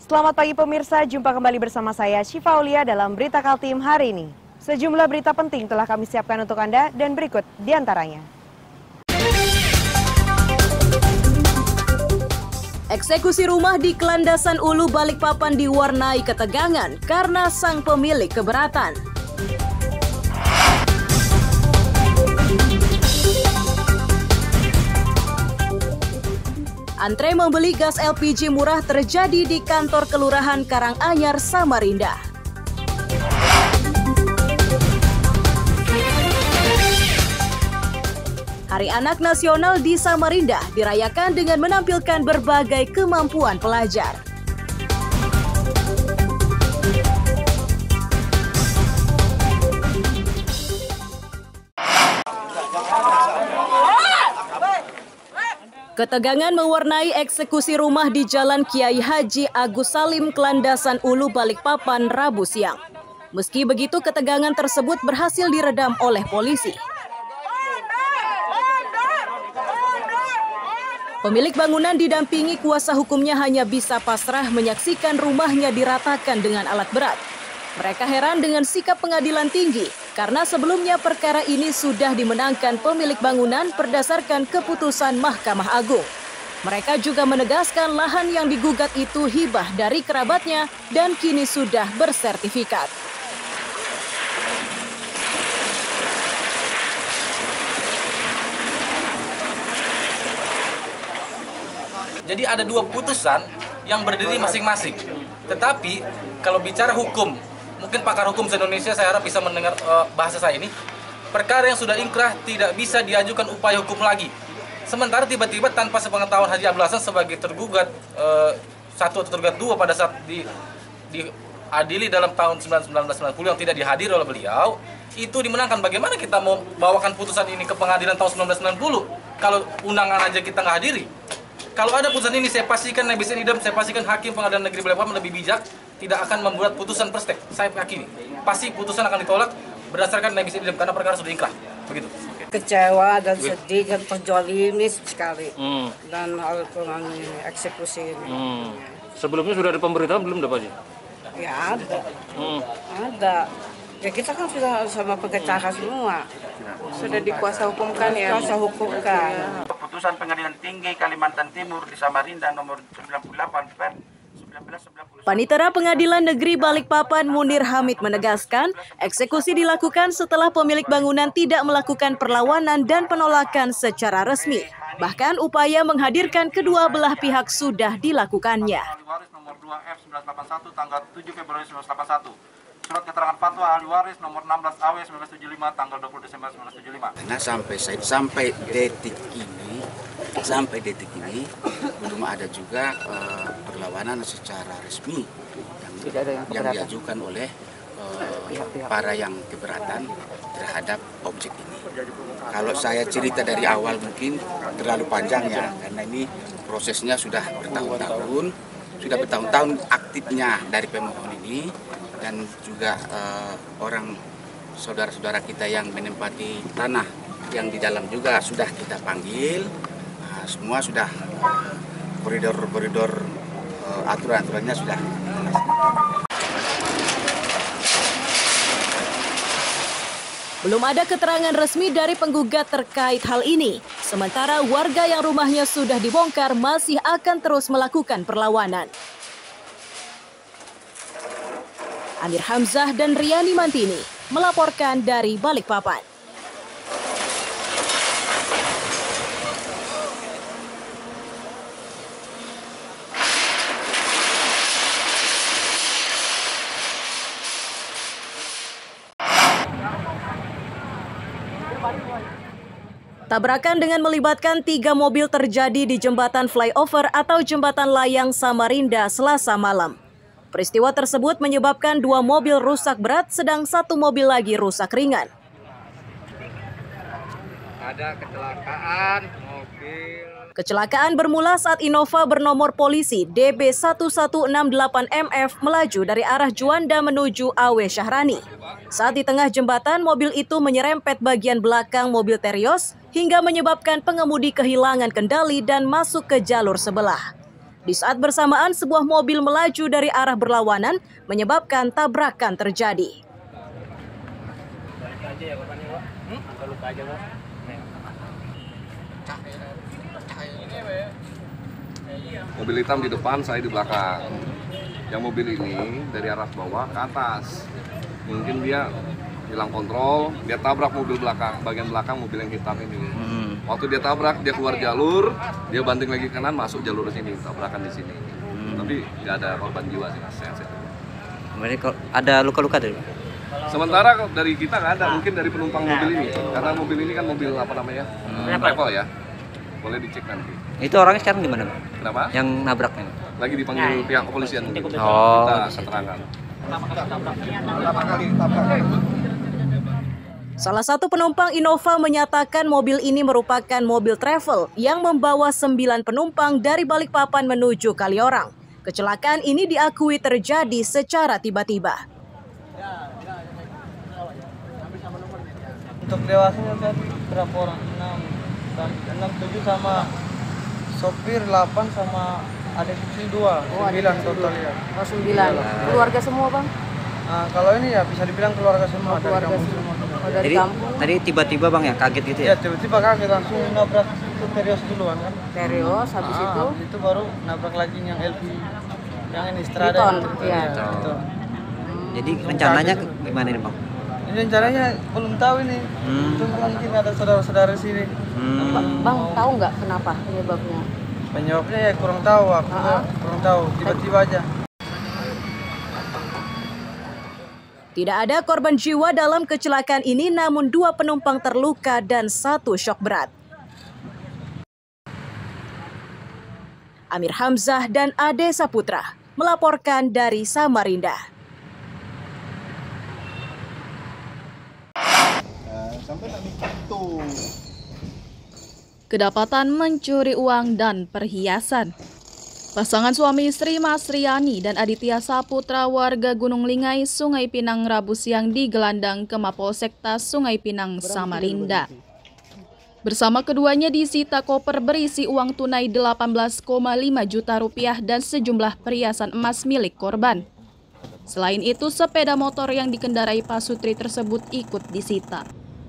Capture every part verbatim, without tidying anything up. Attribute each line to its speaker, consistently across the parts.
Speaker 1: Selamat pagi pemirsa, jumpa kembali bersama saya Syifa Aulia dalam Berita Kaltim hari ini. Sejumlah berita penting telah kami siapkan untuk Anda dan berikut diantaranya. Eksekusi rumah di Kelandasan Ulu Balikpapan diwarnai ketegangan karena sang pemilik keberatan. Antre membeli gas L P G murah terjadi di kantor Kelurahan Karanganyar, Samarinda. Hari Anak Nasional di Samarinda dirayakan dengan menampilkan berbagai kemampuan pelajar. Ketegangan mewarnai eksekusi rumah di Jalan Kiai Haji Agus Salim, Kelandasan Ulu Balikpapan, Rabu siang. Meski begitu, ketegangan tersebut berhasil diredam oleh polisi. Pemilik bangunan didampingi kuasa hukumnya hanya bisa pasrah menyaksikan rumahnya diratakan dengan alat berat. Mereka heran dengan sikap pengadilan tinggi karena sebelumnya perkara ini sudah dimenangkan pemilik bangunan berdasarkan keputusan Mahkamah Agung. Mereka juga menegaskan lahan yang digugat itu hibah dari kerabatnya dan kini sudah bersertifikat.
Speaker 2: Jadi ada dua putusan yang berdiri masing-masing. Tetapi kalau bicara hukum, mungkin pakar hukum se-Indonesia saya harap bisa mendengar uh, bahasa saya ini. Perkara yang sudah ingkrah tidak bisa diajukan upaya hukum lagi. Sementara tiba-tiba tanpa sepengetahuan Haji Abdul Hasan sebagai tergugat uh, satu atau tergugat dua pada saat di, diadili dalam tahun seribu sembilan ratus sembilan puluh yang tidak dihadiri oleh beliau, itu dimenangkan. Bagaimana kita mau bawakan putusan ini ke pengadilan tahun seribu sembilan ratus sembilan puluh kalau undangan aja kita nggak hadiri? Kalau ada putusan ini, saya pastikan Nebisen Idam, saya pastikan Hakim Pengadilan Negeri Balikpapan lebih bijak, tidak akan membuat putusan perstek. Saya yakini, pasti putusan akan ditolak berdasarkan Nebisen Idam karena perkara sudah ingkrah. Begitu.
Speaker 3: Kecewa dan sedih dan terjolimi sekali
Speaker 4: hmm.
Speaker 3: dan hal pengambilan ini, eksekusi ini.
Speaker 4: Hmm. Sebelumnya sudah ada pemberitahuan belum, Pak?
Speaker 3: Ya ada,
Speaker 4: hmm.
Speaker 3: ada. Ya kita kan sudah sama pengacara semua.
Speaker 5: Sudah dikuasa hukumkan ya?
Speaker 3: Kuasa hukumkan.
Speaker 6: Keputusan Pengadilan Tinggi Kalimantan Timur di Samarinda nomor sembilan puluh delapan per seribu sembilan ratus sembilan puluh.
Speaker 1: Panitera Pengadilan Negeri Balikpapan Munir Hamid menegaskan, eksekusi dilakukan setelah pemilik bangunan tidak melakukan perlawanan dan penolakan secara resmi. Bahkan upaya menghadirkan kedua belah pihak sudah dilakukannya.
Speaker 6: Ahli waris nomor dua F seribu sembilan ratus delapan puluh satu tanggal tujuh Februari seribu sembilan ratus delapan puluh satu. Surat keterangan fatwa ahli waris nomor enam belas A W seribu sembilan ratus tujuh puluh lima tanggal dua puluh Desember seribu sembilan ratus tujuh puluh lima.
Speaker 7: Nah, sampai sampai detik ini, sampai detik ini belum ada juga uh, perlawanan secara resmi yang, yang diajukan oleh uh, para yang keberatan terhadap objek ini. Kalau saya cerita dari awal mungkin terlalu panjang ya, karena ini prosesnya sudah bertahun-tahun, sudah bertahun-tahun aktifnya dari pemohon ini. Dan juga uh, orang saudara-saudara kita yang menempati tanah yang di dalam juga sudah kita panggil, uh, semua sudah koridor-koridor uh, aturan-aturannya sudah.
Speaker 1: Belum ada keterangan resmi dari penggugat terkait hal ini. Sementara warga yang rumahnya sudah dibongkar masih akan terus melakukan perlawanan. Amir Hamzah dan Riani Mantini melaporkan dari Balikpapan. Tabrakan dengan melibatkan tiga mobil terjadi di jembatan flyover atau jembatan layang Samarinda Selasa malam. Peristiwa tersebut menyebabkan dua mobil rusak berat, sedang satu mobil lagi rusak ringan.
Speaker 6: Ada kecelakaan mobil.
Speaker 1: Kecelakaan bermula saat Innova bernomor polisi D B satu satu enam delapan M F melaju dari arah Juanda menuju A W Syahrani. Saat di tengah jembatan, mobil itu menyerempet bagian belakang mobil Terios hingga menyebabkan pengemudi kehilangan kendali dan masuk ke jalur sebelah. Di saat bersamaan, sebuah mobil melaju dari arah berlawanan menyebabkan tabrakan terjadi.
Speaker 8: Mobil hitam di depan, saya di belakang. Yang mobil ini dari arah bawah ke atas. Mungkin dia hilang kontrol, dia tabrak mobil belakang, bagian belakang mobil yang hitam ini. Hmm. Waktu dia tabrak, dia keluar jalur, dia banting lagi ke kanan, masuk jalur sini, tabrakan di sini. Hmm. Tapi nggak ada korban jiwa sih, mas.
Speaker 9: Berarti ada luka-luka dari?
Speaker 8: Sementara dari kita nggak ada, mungkin dari penumpang mobil ini. Karena mobil ini kan mobil apa namanya, hmm. travel ya. Boleh dicek nanti.
Speaker 9: Itu orangnya sekarang di mana, Bang?
Speaker 8: Kenapa?
Speaker 9: Yang nabraknya?
Speaker 8: Lagi dipanggil pihak kepolisian mungkin.
Speaker 9: Oh.
Speaker 8: Kita keterangan.
Speaker 1: Salah satu penumpang Innova menyatakan mobil ini merupakan mobil travel yang membawa sembilan penumpang dari Balikpapan menuju Kaliorang. Kecelakaan ini diakui terjadi secara tiba-tiba.
Speaker 10: Untuk dewasanya tadi berapa orang? enam dan enam tujuh sama sopir delapan sama adik kecil dua, oh, sembilan total ya.
Speaker 3: Oh, sembilan. Keluarga semua, Bang?
Speaker 10: Nah, kalau ini ya bisa dibilang keluarga semua.
Speaker 3: Oh, keluarga dari semua. Oh, dari
Speaker 9: Jadi
Speaker 3: kampung.
Speaker 9: tadi tiba-tiba Bang ya kaget gitu ya?
Speaker 10: Iya, tiba-tiba kaget langsung nabrak itu Terios duluan kan.
Speaker 3: Terios, habis
Speaker 10: ah,
Speaker 3: itu?
Speaker 10: Habis itu baru nabrak lagi yang L V, yang ini Strada.
Speaker 3: Triton,
Speaker 10: ya.
Speaker 3: ya.
Speaker 10: Hmm.
Speaker 9: Jadi rencananya gimana ini Bang?
Speaker 10: Ini rencananya belum tahu ini.
Speaker 9: Hmm.
Speaker 10: Itu mungkin ada saudara-saudara sini.
Speaker 9: Hmm.
Speaker 3: Bang, tahu nggak kenapa penyebabnya?
Speaker 10: Penyebabnya ya kurang tahu, aku uh-huh. kurang tahu, tiba-tiba aja.
Speaker 1: Tidak ada korban jiwa dalam kecelakaan ini, namun dua penumpang terluka dan satu syok berat. Amir Hamzah dan Ade Saputra melaporkan dari Samarinda.
Speaker 11: Kedapatan mencuri uang dan perhiasan. Pasangan suami istri Mas Riani dan Aditya Saputra warga Gunung Lingai, Sungai Pinang Rabu siang digelandang ke Mapolsekta Sungai Pinang, Samarinda. Bersama keduanya disita koper berisi uang tunai delapan belas koma lima juta rupiah dan sejumlah perhiasan emas milik korban. Selain itu, sepeda motor yang dikendarai Pasutri tersebut ikut disita.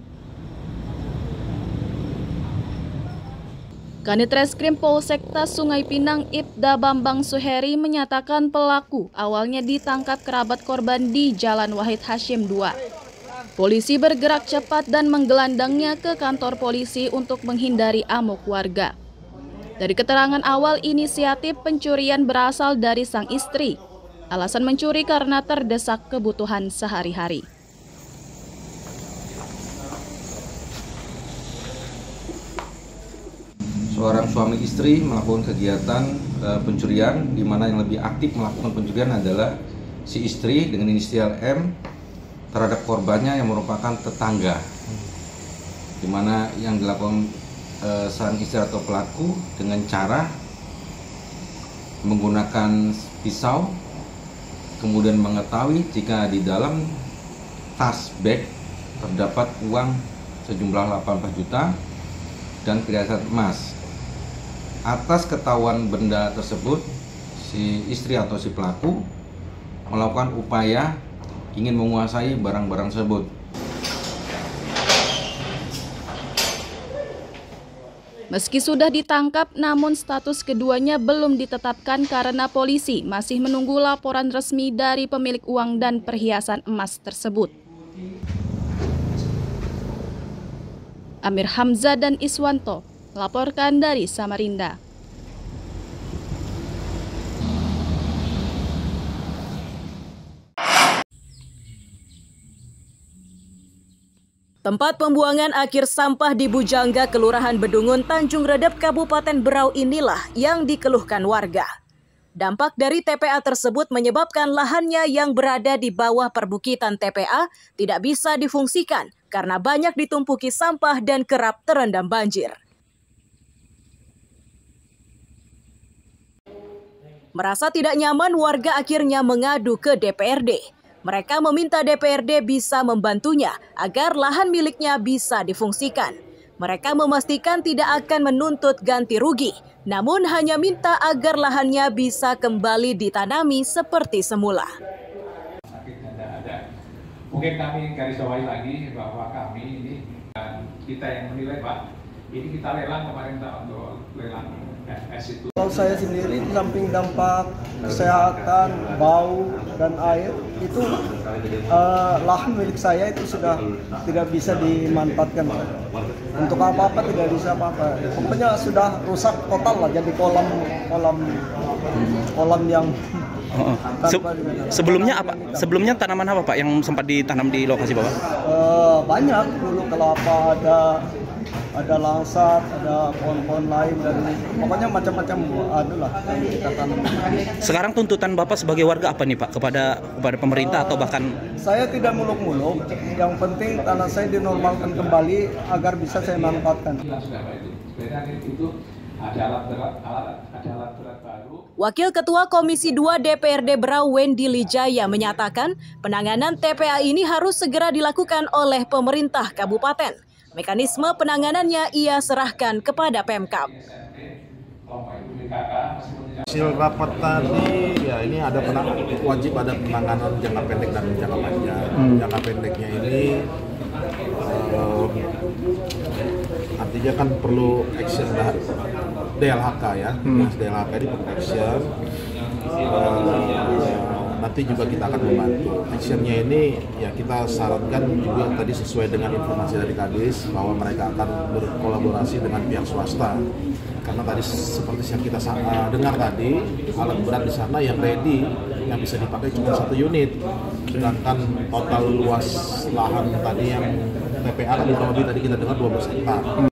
Speaker 11: Kanit Reskrim Polsekta Sungai Pinang Ibda Bambang Suheri menyatakan pelaku awalnya ditangkap kerabat korban di Jalan Wahid Hashim dua. Polisi bergerak cepat dan menggelandangnya ke kantor polisi untuk menghindari amuk warga. Dari keterangan awal, inisiatif pencurian berasal dari sang istri. Alasan mencuri karena terdesak kebutuhan sehari-hari.
Speaker 12: Seorang suami istri melakukan kegiatan e, pencurian, di mana yang lebih aktif melakukan pencurian adalah si istri dengan inisial M terhadap korbannya yang merupakan tetangga, di mana yang dilakukan e, sang istri atau pelaku dengan cara menggunakan pisau, kemudian mengetahui jika di dalam tas bag terdapat uang sejumlah delapan belas juta dan perhiasan emas. Atas ketahuan benda tersebut, si istri atau si pelaku melakukan upaya ingin menguasai barang-barang tersebut.
Speaker 11: Meski sudah ditangkap, namun status keduanya belum ditetapkan karena polisi masih menunggu laporan resmi dari pemilik uang dan perhiasan emas tersebut. Amir Hamzah dan Iswanto melaporkan dari Samarinda.
Speaker 1: Tempat pembuangan akhir sampah di Bujangga, Kelurahan Bedungun, Tanjung Redep, Kabupaten Berau inilah yang dikeluhkan warga. Dampak dari T P A tersebut menyebabkan lahannya yang berada di bawah perbukitan T P A tidak bisa difungsikan karena banyak ditumpuki sampah dan kerap terendam banjir. Merasa tidak nyaman, warga akhirnya mengadu ke D P R D. Mereka meminta D P R D bisa membantunya agar lahan miliknya bisa difungsikan. Mereka memastikan tidak akan menuntut ganti rugi, namun hanya minta agar lahannya bisa kembali ditanami seperti semula.
Speaker 13: Mungkin kami garis bawahi lagi bahwa kami ini dan kita yang menilai Pak, ini kita lelang kemarin untuk lelang F S itu.
Speaker 10: Kalau saya sendiri di samping dampak kesehatan, bau dan air itu uh, lahan milik saya itu sudah tidak bisa dimanfaatkan. Untuk apa-apa tidak bisa apa-apa. Pokoknya sudah rusak total lah, jadi kolam kolam kolam yang
Speaker 14: Oh, oh. Se sebelumnya apa? Sebelumnya tanaman apa Pak yang sempat ditanam di lokasi Bapak?
Speaker 10: Uh, banyak dulu kelapa, ada ada langsat, ada pohon-pohon lain dan pokoknya macam-macam adalah yang kita tanam.
Speaker 14: Sekarang tuntutan Bapak sebagai warga apa nih Pak kepada kepada pemerintah uh, atau bahkan?
Speaker 10: Saya tidak muluk-muluk. Yang penting tanah saya dinormalkan kembali agar bisa saya manfaatkan.
Speaker 13: Ada alat berat, alat, ada alat berat baru.
Speaker 1: Wakil Ketua Komisi dua D P R D Berau Wendy Lijaya menyatakan penanganan T P A ini harus segera dilakukan oleh pemerintah kabupaten. Mekanisme penanganannya ia serahkan kepada Pemkab.
Speaker 6: Hasil rapat tadi ya ini ada penang wajib ada penanganan jangka pendek dan jangka panjang. Hmm. Jangka pendeknya ini uh, artinya kan perlu action D L H K ya, hmm. D L H K ini perlu action. Uh, nanti juga kita akan membantu. Actionnya ini ya kita sarankan juga tadi sesuai dengan informasi dari Kadis bahwa mereka akan berkolaborasi dengan pihak swasta. Karena tadi seperti yang kita uh, dengar tadi, alat berat di sana yang ready, yang bisa dipakai cuma satu unit. Sedangkan total luas lahan tadi yang T P A kan kurang lebih tadi kita dengar dua belas hektar.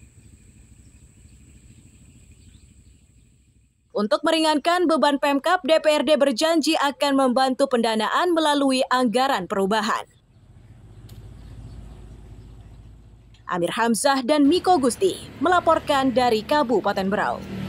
Speaker 1: Untuk meringankan beban Pemkab, D P R D berjanji akan membantu pendanaan melalui anggaran perubahan. Amir Hamzah dan Miko Gusti melaporkan dari Kabupaten Berau.